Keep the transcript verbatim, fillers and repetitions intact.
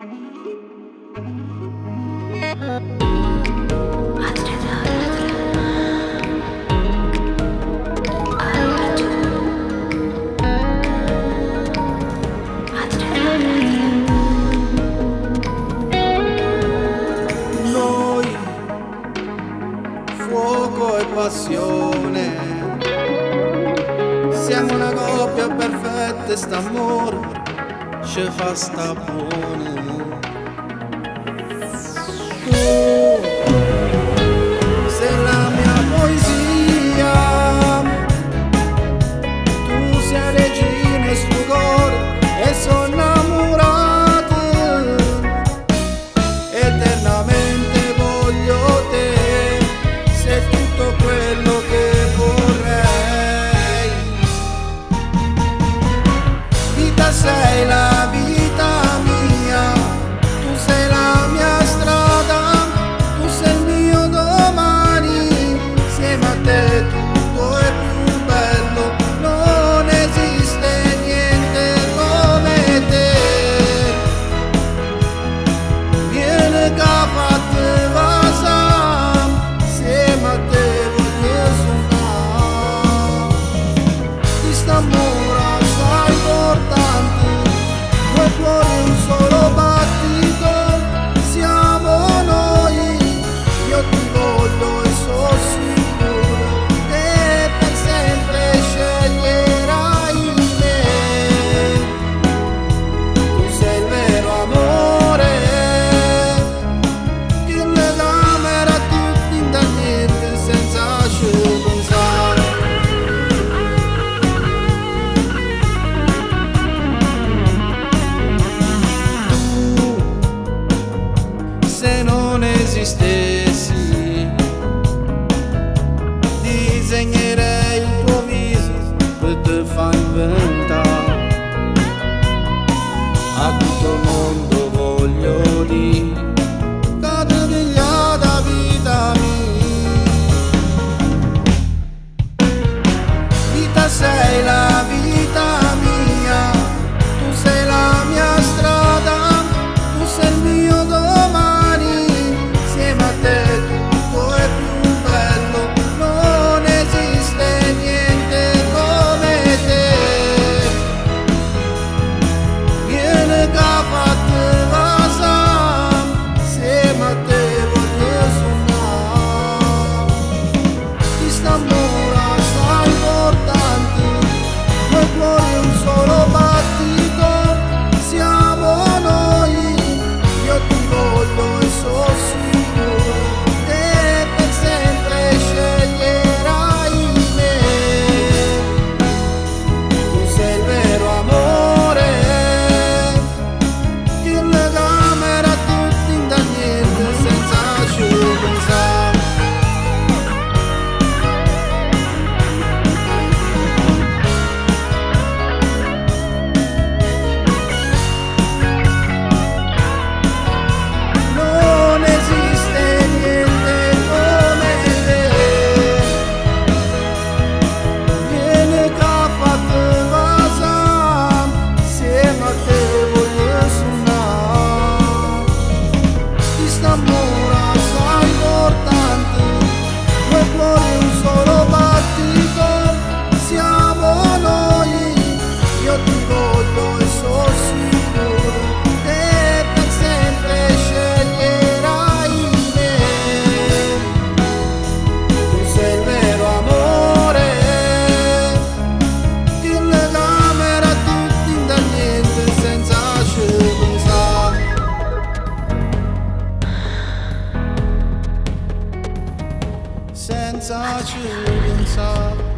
Noi, fuoco e passione, siamo una coppia perfetta e st'amore ci fa sta buone. Sei la mia poesia, tu sei regina e sto cuore e sono innamorato, eternamente voglio te, sei tutto quello che vorrei. Vita sei la vita mia, tu sei la mia strada, tu sei il mio domani, insieme a te tutto è più bello, non esiste niente come te. Vieni che ha fatto vasa, insieme a te voglio suonare, di st'amore assai importante, due cuori un solo battito, siamo noi, io ti voglio e so sicuro che per sempre sceglierai me. Tu sei il vero amore, che legame era tutti in da niente senza ci pensare. Se non esistessi, disegnerei il tuo viso per te far inventare. A tutto il mondo voglio dire che ti pigliata vita mia. Vita sei la vita mia, tu sei la mia strada, tu sei il mio domani, insieme a te tutto è più bello, non esiste niente come te. Vieni che ha fatto vasa, insieme a te voglio suonare, di st'amore assai importante, due cuori un solo battito, siamo noi, io ti voglio e so sicuro che per sempre sceglierai me. Tu sei il vero amore, che legame era tutti in da niente senza ci pensare. Non esiste niente come te. Vieni che ha fatto vasa, insieme a te voglio suonare, di st'amore assai importante, due cuori un solo battito, siamo noi, io ti voglio e so sicuro che per sempre sceglierai me. Tu sei il vero amore, che legame era tutti in da niente senza ci pensare. Senza ci pensare.